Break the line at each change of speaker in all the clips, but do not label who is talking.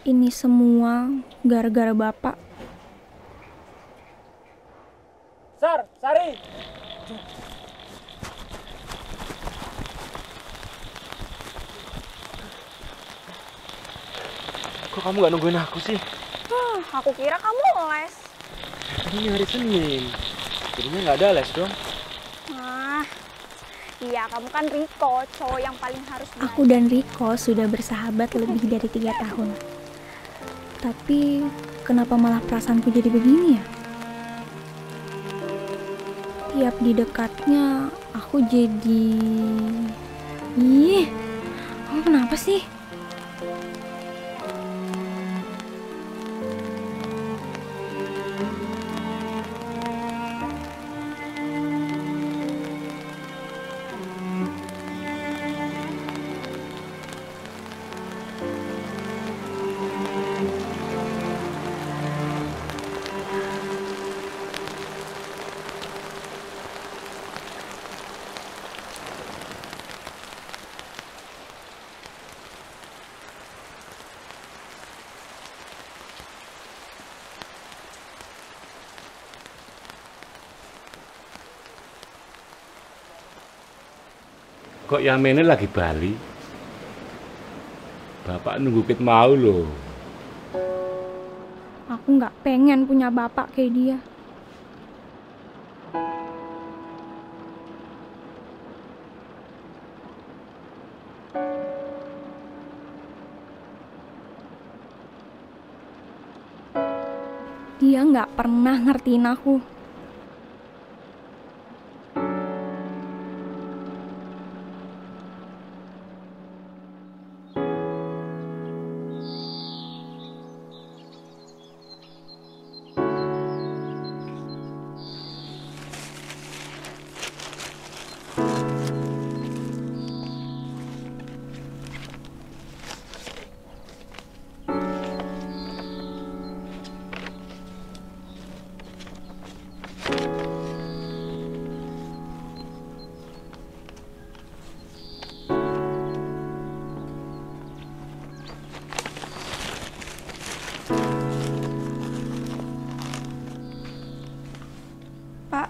Ini semua gara-gara Bapak.
Sari! Kok kamu gak nungguin aku sih?
Aku kira kamu les.
Tadi hari Senin. Jadinya gak ada les dong.
Iya, kamu kan Riko, cowok yang paling harus belajar. Aku dan Riko sudah bersahabat lebih dari 3 tahun. Tapi kenapa malah perasaanku jadi begini ya? Tiap di dekatnya aku jadi... Ih, kamu kenapa sih?
Kok Yamene lagi bali? Bapak nunggu Kit mau loh.
Aku nggak pengen punya bapak kayak dia. Dia nggak pernah ngertiin aku. Pak,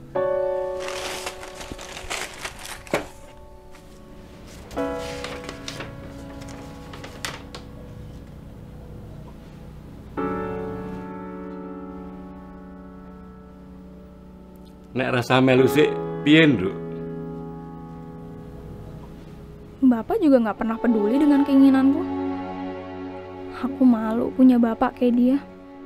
Nek rasa melu sik piye, Nduk?
Bapak juga nggak pernah peduli dengan keinginanku. Aku malu punya bapak kayak dia.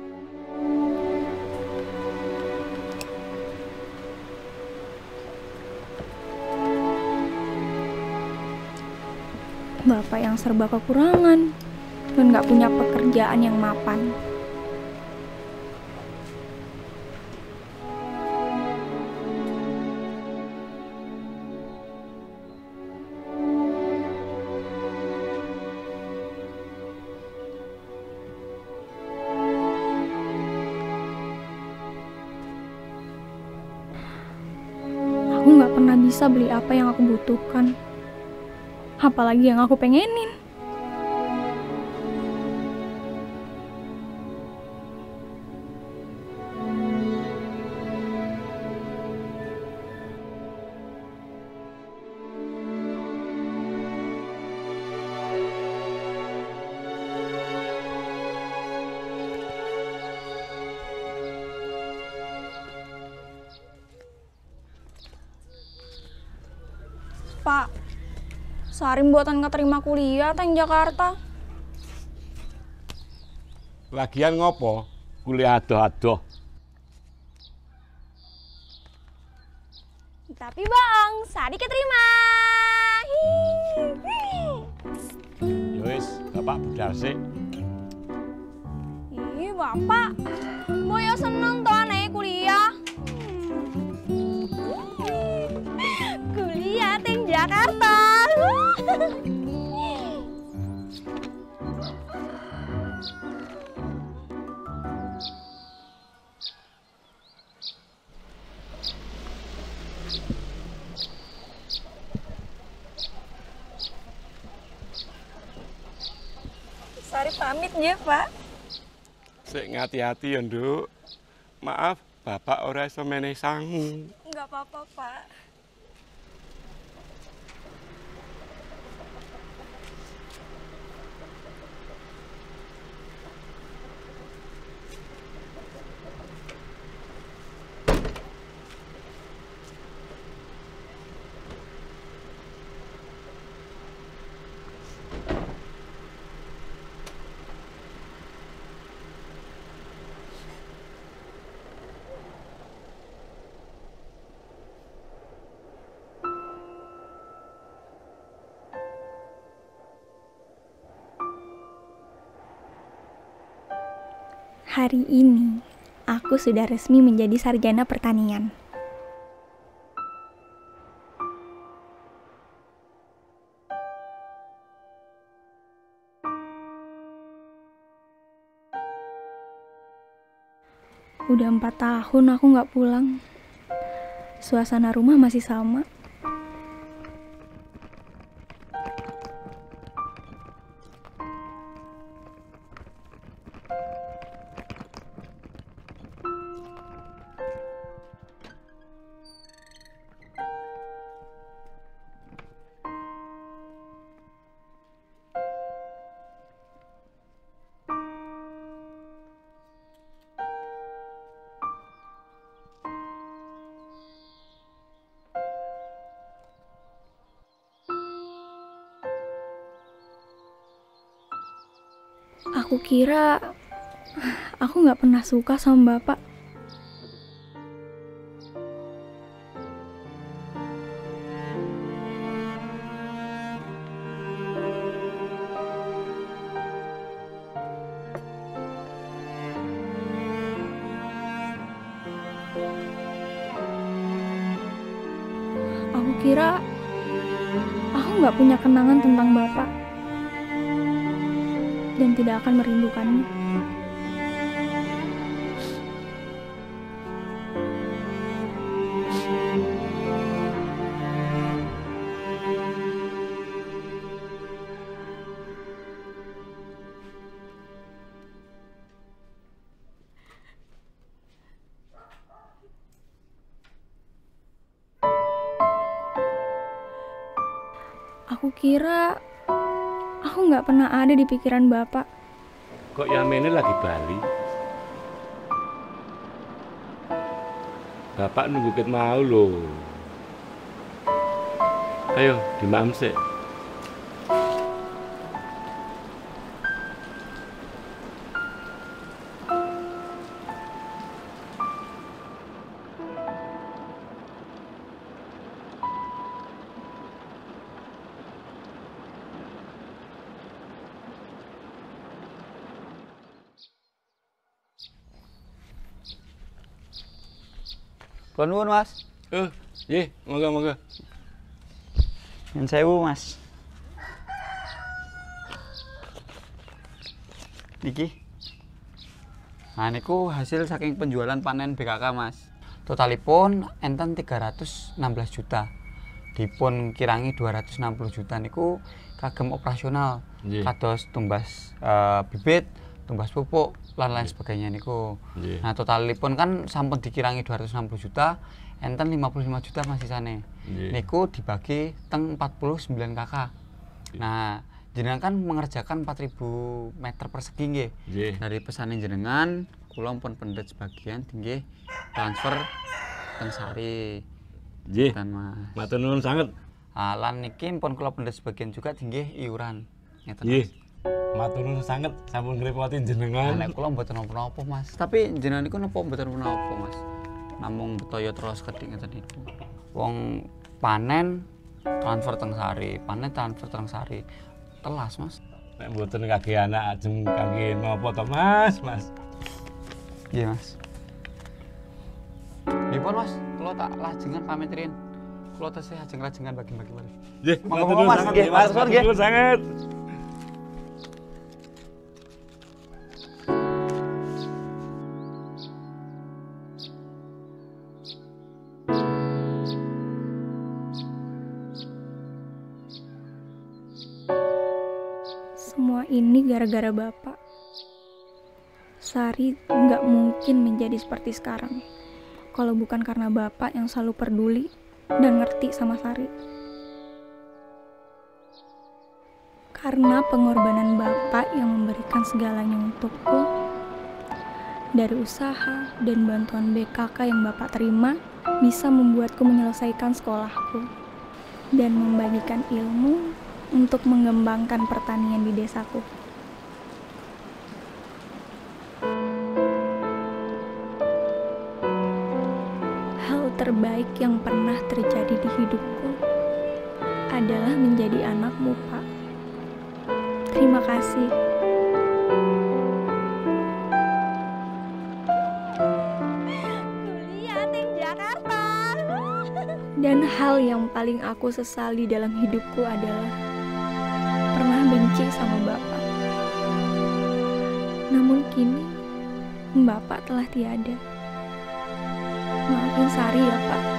Bapak yang serba kekurangan dan nggak punya pekerjaan yang mapan. Aku nggak pernah bisa beli apa yang aku butuhkan. Apalagi yang aku pengenin. Pak, Sarim buatan keterima kuliah teng Jakarta.
Lagian ngopo? Kuliah adoh-adoh.
Tapi Bang, Sari keterima.
Wis, Bapak budal sik.
Ih, Bapak, Boyo seneng tuh aneh kuliah. Kuliah teng Jakarta. Sari pamit ya, Pak.
Sik ngati-hati ya, Nduk. Maaf, Bapak ora iso menehi sangu.
Enggak apa-apa, Pak. Hari ini, aku sudah resmi menjadi sarjana pertanian. Udah 4 tahun aku nggak pulang. Suasana rumah masih sama. Aku kira aku nggak pernah suka sama Bapak. Aku kira aku nggak punya kenangan tentang Bapak dan tidak akan merindukannya. Aku kira aku nggak pernah ada di pikiran Bapak.
Kok Yamene lagi bali? Bapak nunggu ket mau lho. Ayo, dimaem sik.
Kula nuwun, Mas.
Nggih, monggo.
Nyun sewu, Mas. Niki. Nah, niku hasil saking penjualan panen BKK, Mas. Totalipun enten 316 juta. Dipun kirangi 260 juta niku kagem operasional.
Nggih.
Kados tumbas bibit, tumbas pupuk, lan lain sebagainya niku.
Nggih.
Nah, totalipun kan sampun dikirangi 260 juta, enten 55 juta masih sane.
Nggih.
Niku dibagi teng 49 kakak. Nah, jenengan kan mengerjakan 4.000 meter persegi nggih.
Nggih.
Dari pesanan jenengan, kula pun pendet sebagian nggih transfer teng Sari.
Nggih.
Dan Mas.
Matur nuwun sanget.
Lan niki pun kula pendet sebagian juga nggih iuran. Ngeten.
Nggih. Matur nuwun sanget sampun ngrepotin jenengan.
Nek kula mboten napa-napa, Mas. Tapi jenengan niku napa mboten napa, Mas. Namung betaya terus kedhik ngeten niku. Wong panen transfer teng Sari, panen transfer teng Sari. Telas, Mas.
Nek mboten kangge anak ajeng kangge napa to, Mas?
Iya, Mas. Nggih, Mas. Kula tak lajengan pamit riyin. Kula tesih ajeng lajengan bagi-bagi waris.
Nggih,
Monggo,
matur nuwun
Mas.
sanget,
Nggih, matur nuwun, nggih.
Matur nuwun sanget.
Semua ini gara-gara Bapak. Sari nggak mungkin menjadi seperti sekarang kalau bukan karena Bapak yang selalu peduli dan ngerti sama Sari. Karena pengorbanan Bapak yang memberikan segalanya untukku, dari usaha dan bantuan BKK yang Bapak terima bisa membuatku menyelesaikan sekolahku dan membagikan ilmu untuk mengembangkan pertanian di desaku. Hal terbaik yang pernah terjadi di hidupku adalah menjadi anakmu, Pak. Terima kasih.
Kuliah di Jakarta.
Dan hal yang paling aku sesali dalam hidupku adalah pernah benci sama Bapak. Namun kini Bapak telah tiada. Maafin Sari ya, Pak.